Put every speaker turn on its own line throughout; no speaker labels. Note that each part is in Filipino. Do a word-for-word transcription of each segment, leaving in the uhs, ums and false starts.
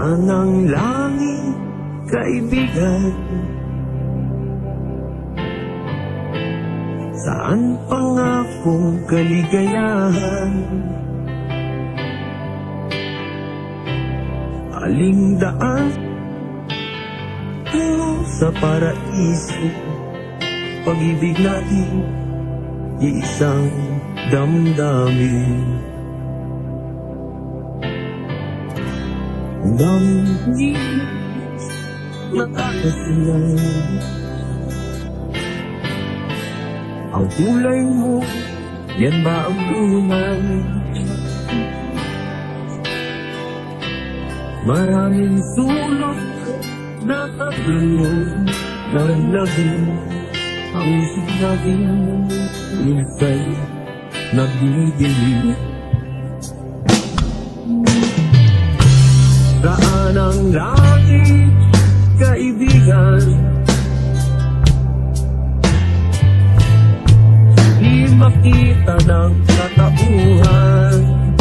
Saan ang langit, kaibigan? Saan pangakong kaligayahan? Aling daan sa paraiso? Pag-ibig natin, iisang damdamin. Damdamin nakakasilan. Ang kulay mo, yan ba ang tunay? Maraming sulot na kagalong ng labing. Ang isip natin minsan nagdidilig. Saan ang langit, kaibigan? Di makita ng katauhan.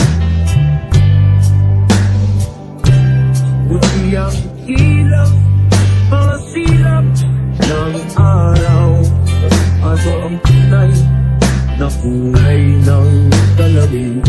Buti ang ilaw, mga silap ng araw. Ano ang tunay na kulay ng kalamin?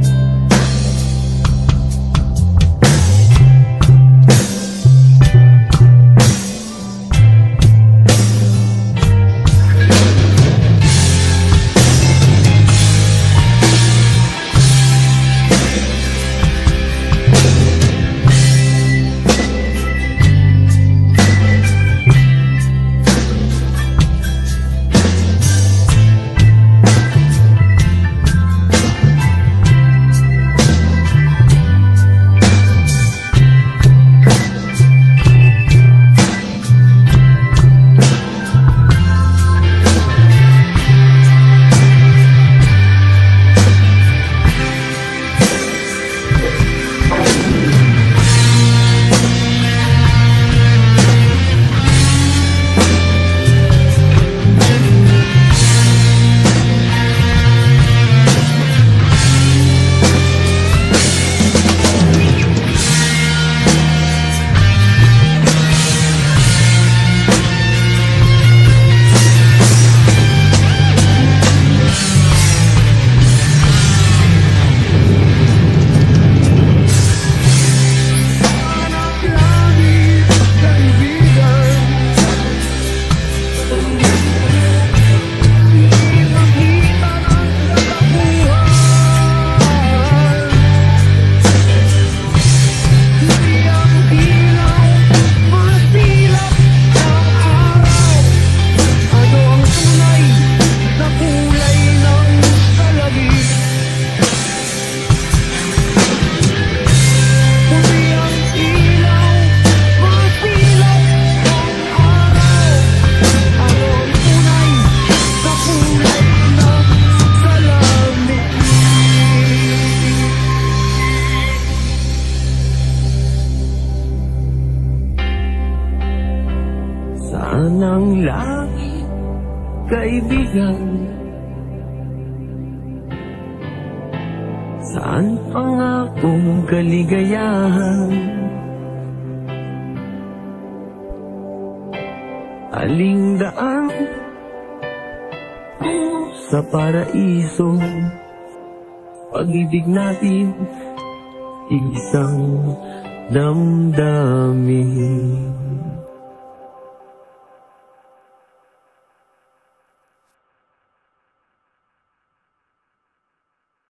Saan ang langit, kaibigan? Saan pangakong kaligayahan? Aling daan sa paraiso? Pag-ibig natin, isang damdamin.